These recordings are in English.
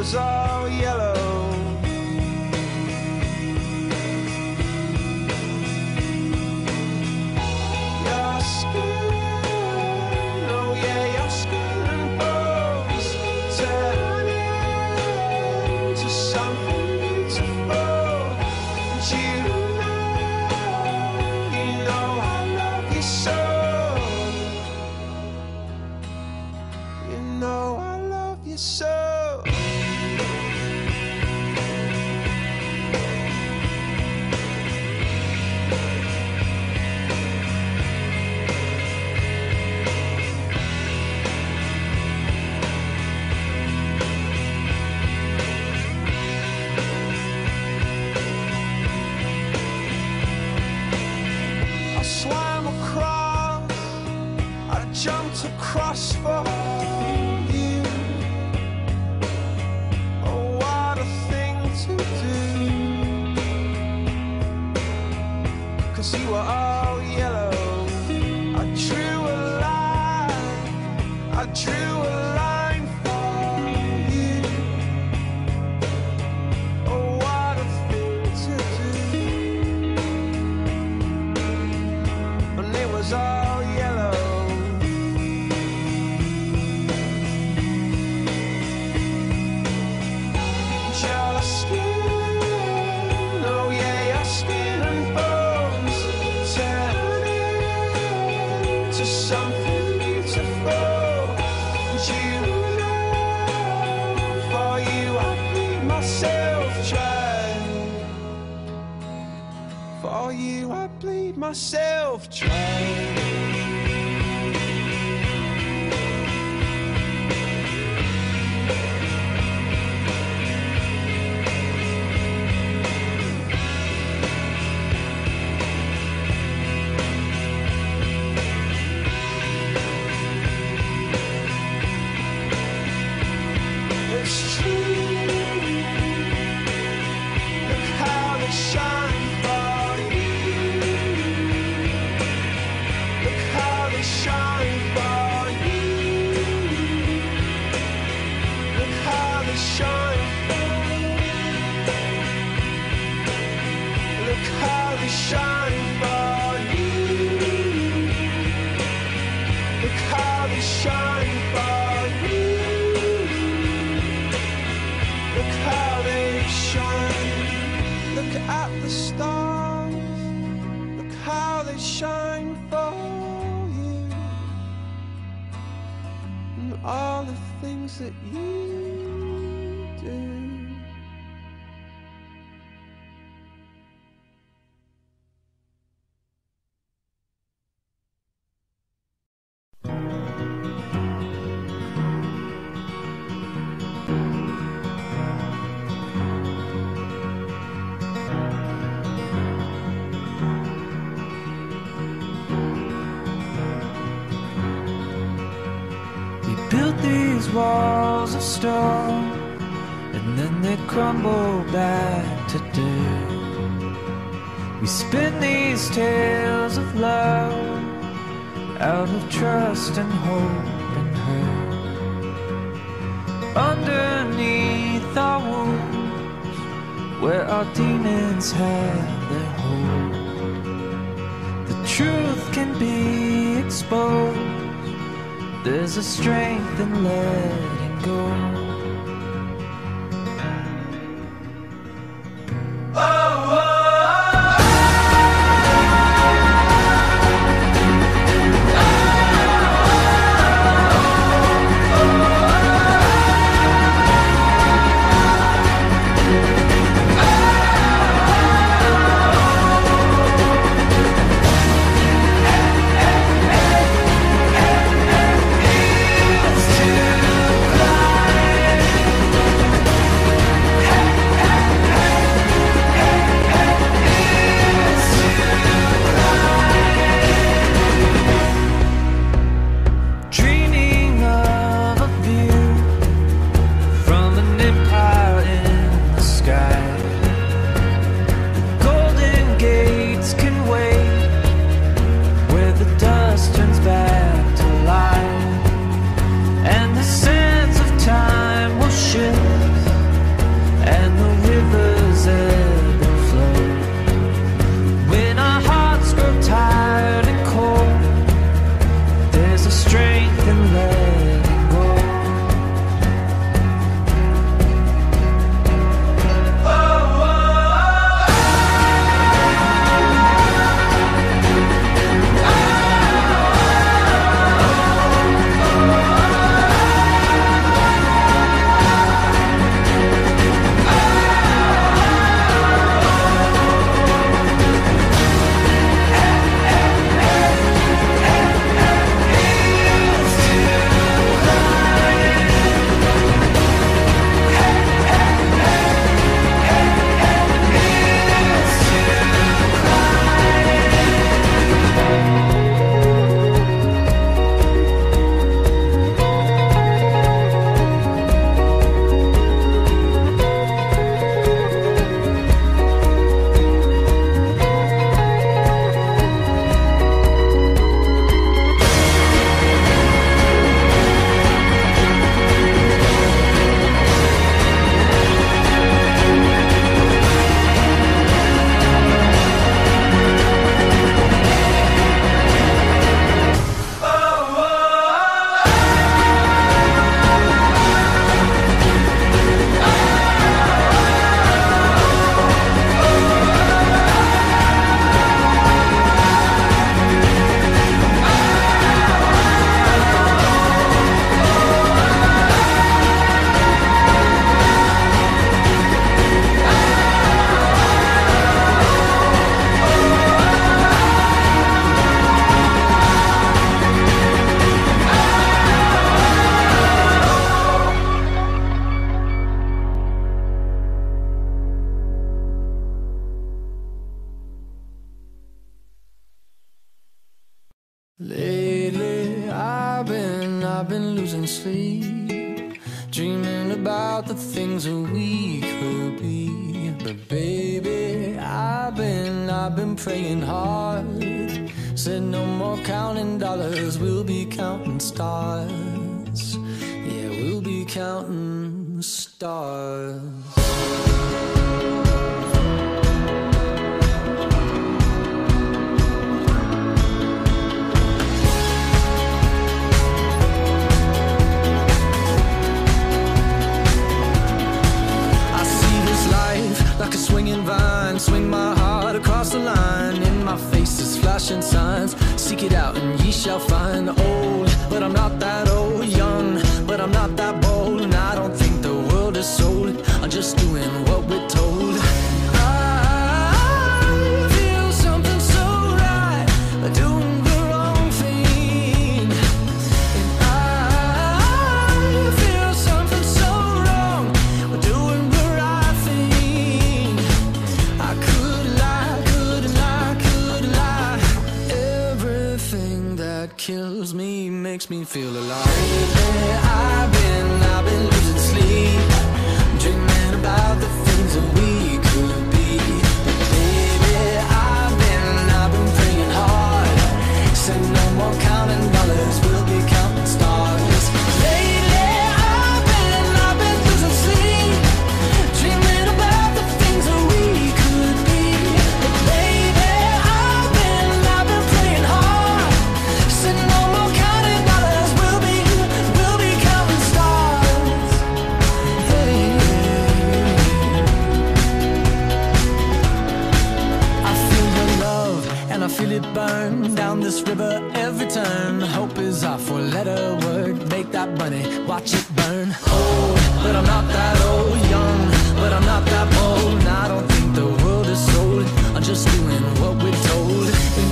was all yellow. Your skin, oh yeah, your skin and bones turn into something beautiful. And you know I love you so. You know I love you so. I swam across, I jumped across for you. Oh, what a thing to do. 'Cause you were all yellow. I drew a line, I drew a line for you. Oh, what a thing to do. And it was all yellow. Your skin, oh yeah, your skin and bones turn into something beautiful. And you know, for you I bleed myself dry. For you I bleed myself dry. It's true. Look how they shine for you. Look how they shine for you. Look how they shine for you. Look how they shine for you. Look how they shine for you. Look how they shine. Look at the stars. Look how they shine for you. And all the things that you do. Built these walls of stone, and then they crumble back to dirt. We spin these tales of love out of trust and hope and hurt. Underneath our wounds, where our demons have their hold, the truth can be exposed. There's a strength in letting go. It's too blind. Lately I've been losing sleep, dreaming about the things that we could be. But baby, I've been praying hard. Said no more counting dollars, we'll be counting stars. Yeah, we'll be counting stars. Like a swinging vine, swing my heart across the line. In my face is flashing signs. Seek it out and ye shall find. Old, but I'm not that old. Young, but I'm not that bold. And I don't think the world is sold. I'm just doing what we're told. I feel something so right, doing the wrong thing. And I feel something so wrong, doing the right thing. I could lie, couldn't lie, could lie. Everything that kills me makes me feel alive. Lately I've been losing sleep, dreaming about the things that we could be. But baby, I've been praying hard. Said no more counting dollars, we'll be counting stars. Lately I've been losing sleep, dreaming about the things that we could be. But baby, I've been praying hard. Said no more counting dollars, we'll be counting stars. Hey. I feel your love and I feel it burn down this river every turn. Hope is our four-letter word. Make that money, watch it burn. Old, but I'm not that old. Young, but I'm not that bold. And I don't think the world is sold. I'm just doing what we're told. And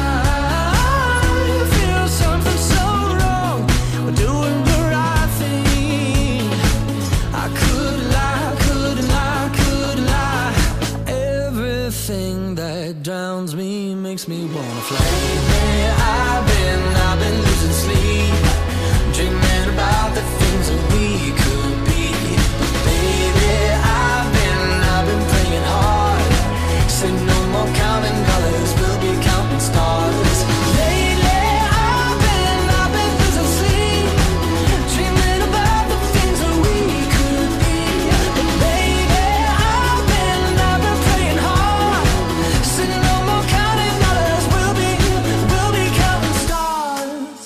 I feel something so wrong, we're doing the right thing. I could lie, couldn't lie, could lie. Everything that drowns me makes me wanna fly. Lately I've been losing sleep, dreaming about the things that we could be. But baby, I've been praying hard. Said no more counting dollars, we'll be counting stars. Lately I've been losing sleep, dreaming about the things that we could be. But baby, I've been praying hard. Said no more counting dollars, we'll be counting stars.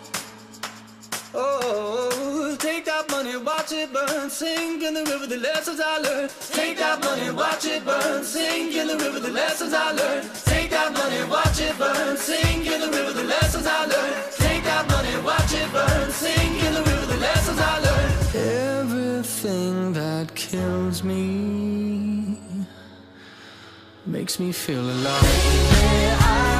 Oh, take that money, watch it burn, sink in the river, the lessons I learned. Take that money, watch it burn, sink in the river, the lessons I learned. Take that money, watch it burn, sink in the river, the lessons I learned. Take that money, watch it burn, sink in the river, the lessons I learned. Everything that kills me makes me feel alive.